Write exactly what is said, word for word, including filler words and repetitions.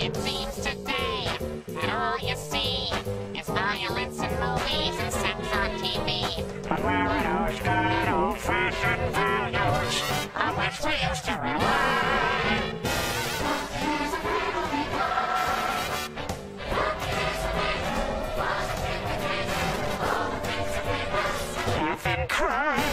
It seems today that all you see is violence in movies and sex on T V. But where are those good old-fashioned values on which we used to rely? Death and crime.